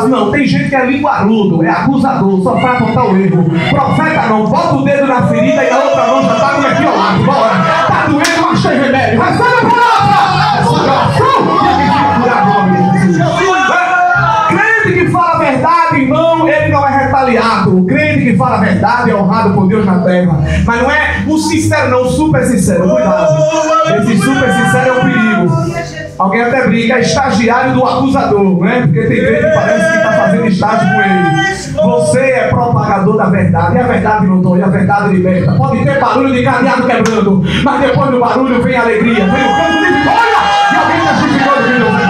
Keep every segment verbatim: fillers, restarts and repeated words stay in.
fácil. Não, tem gente que é linguarudo, é acusador, só para apontar o erro. Profeta não, bota o dedo na ferida e a outra mão já está com mefiolado. Bora, tá doendo, mas tem remédio. Recebe a palavra! Crente que fala a verdade, irmão, ele não é retaliado. O crente que fala a verdade é honrado por Deus na terra. Mas não é o sincero, não, o super sincero. Cuidado. Esse super sincero é um perigo. Alguém até brinca, é estagiário do acusador, né? Porque tem crente que parece que está fazendo estágio com ele. Você é propagador da verdade. E a verdade não dói, a verdade liberta. Pode ter barulho de cadeado quebrando, mas depois do barulho vem a alegria, vem o canto de vitória. E alguém está justificando de Deus.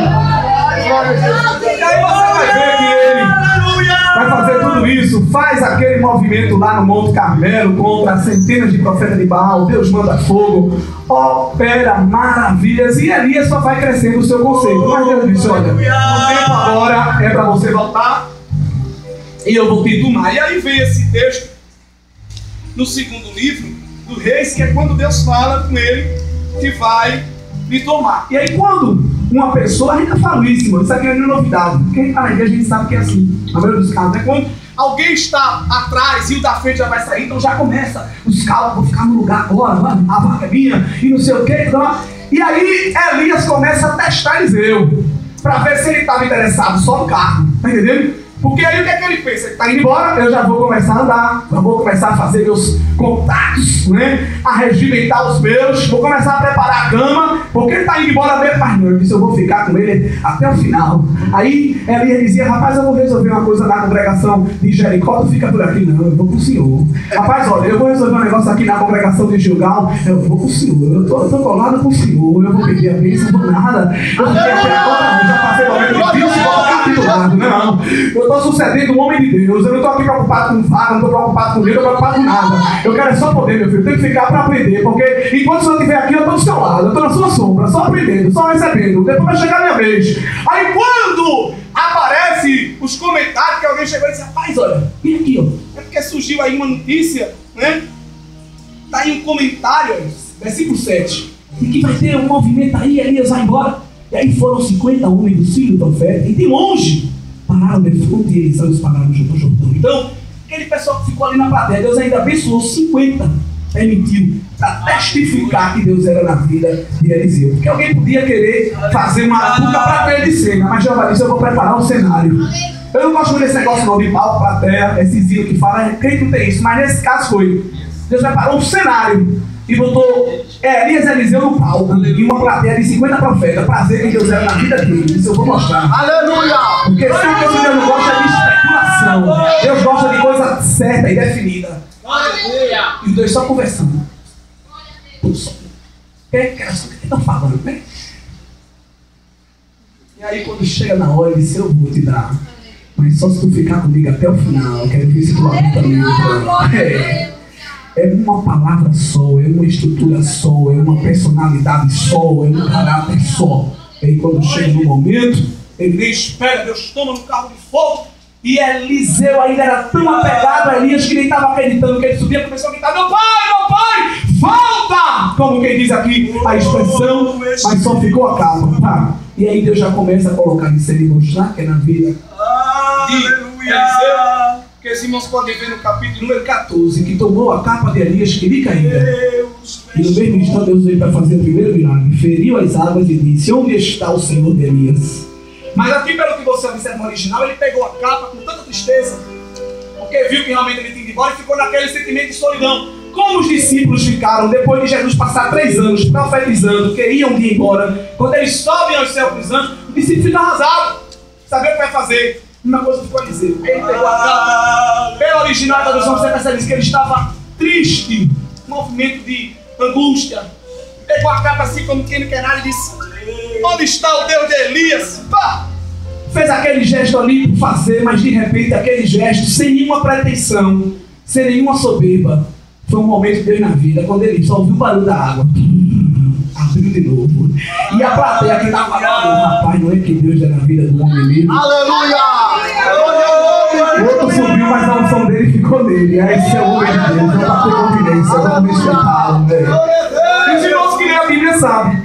E aí você vai ver que ele vai fazer tudo isso, faz aquele movimento lá no Monte Carmelo contra centenas de profetas de Baal. Deus manda fogo, opera maravilhas, e Elias só vai crescendo o seu conceito. Mas Deus disse: olha, o tempo agora é para você voltar e eu vou te tomar. E aí vem esse texto no segundo livro do Reis, que é quando Deus fala com ele que vai lhe tomar. E aí quando uma pessoa, ainda falo isso, mano, isso aqui não é novidade. Quem está na igreja a gente sabe que é assim, na maioria dos casos, né? Quando alguém está atrás e o da frente já vai sair, então já começa, os caras vão ficar no lugar agora, mano, a vaga é minha, e não sei o que. Então, e aí Elias começa a testar Eliseu, para ver se ele estava interessado só no carro, tá entendendo? Porque aí o que é que ele pensa? Ele está indo embora, eu já vou começar a andar, já vou começar a fazer meus contatos, né? A regimentar os meus, vou começar a preparar a cama, porque ele está indo embora mesmo. Mas não, eu disse, eu vou ficar com ele até o final. Aí Elias dizia: rapaz, eu vou resolver uma coisa na congregação de Jericó, tu fica por aqui. Não, eu vou com o senhor. Rapaz, olha, eu vou resolver um negócio aqui na congregação de Gilgal, eu vou com o senhor, eu tô, eu tô colado com o senhor, eu vou pedir a bênção, não vou nada. Eu fiquei até agora, já passei momento difícil, vou ficar titulado. Não, eu estou sucedendo um homem de Deus. Eu não estou aqui preocupado com vaga, não estou preocupado com vida, não estou preocupado com nada. Eu quero é só poder, meu filho. Eu tenho que ficar para aprender, porque enquanto o senhor estiver aqui, eu estou do seu lado, eu estou na sua sombra, só aprendendo, só recebendo. Depois vai chegar a minha vez. Aí quando aparece os comentários que alguém chegou e disse: rapaz, olha, vem aqui, ó. É porque surgiu aí uma notícia, né? Está aí um comentário, versículo sete, de que vai ter um movimento aí, Elias vai embora. E aí foram cinquenta homens do filho do profeta, e de longe pararam de frente e eles os pararam junto ao Jordão. Então, aquele pessoal que ficou ali na plateia, Deus ainda abençoou cinquenta, permitiu, para testificar que Deus era na vida de Eliseu. Porque alguém podia querer fazer uma arapuca para ter de cena, mas Jeová disse: eu vou preparar um cenário. Eu não gosto desse negócio não de palco, plateia, esse zilo que fala, quem não tem isso, mas nesse caso foi. Deus preparou um cenário e botou Elias e Eliseu no palco, e uma plateia de cinquenta profetas, para ver quem Deus era na vida dele. Isso eu vou mostrar. Aleluia! Porque sempre que Deus não gosta de especulação, Deus gosta de coisa certa e definida. Aleluia! E os dois só conversando. O que é que estão falando, né? E aí quando chega na hora, ele disse: eu vou te dar, mas só se tu ficar comigo até o final. Quero ver se tu aguenta mesmo. É. É uma palavra só, é uma estrutura só, é uma personalidade só, é um caráter só. E aí quando chega no momento, ele nem espera, Deus toma no carro de fogo. E Eliseu ainda era tão apegado a Elias que nem estava acreditando que ele subia, começou a gritar: meu pai, meu pai, volta! Como quem diz aqui a expressão, mas só ficou a capa. Tá? E aí Deus já começa a colocar em cena e mostrar que é na vida de Eliseu. Que os irmãos podem ver no capítulo número catorze, que tomou a capa de Elias que lhe caía. E no mesmo instante Deus veio para fazer o primeiro milagre. Feriu as águas e disse: onde está o Senhor de Elias? Mas aqui, pelo que você observa no original, ele pegou a capa com tanta tristeza, porque viu que realmente ele tinha ido embora e ficou naquele sentimento de solidão. Como os discípulos ficaram depois de Jesus passar três anos profetizando que iam ir embora, quando eles sobem aos céus dos anjos, o discípulo fica arrasado, saber o que vai fazer. Uma coisa ficou a dizer: ele pegou a capa, pela original da tradução você percebe que ele estava triste, um movimento de angústia. Pegou a capa assim como quem não quer nada e disse: onde está o Deus de Elias? Pá! Fez aquele gesto ali por fazer, mas de repente aquele gesto, sem nenhuma pretensão, sem nenhuma soberba, foi um momento de Deus na vida, quando ele só ouviu o barulho da água. Abriu de novo. E a plateia que estava falando: rapaz, não é que Deus é na vida do homem mesmo? Aleluia! O outro subiu, mas a unção dele ficou nele. Aí esse é o homem de Deus, não vai ter confidência, é um homem espetado, velho. E os irmãos que lêem a Bíblia sabem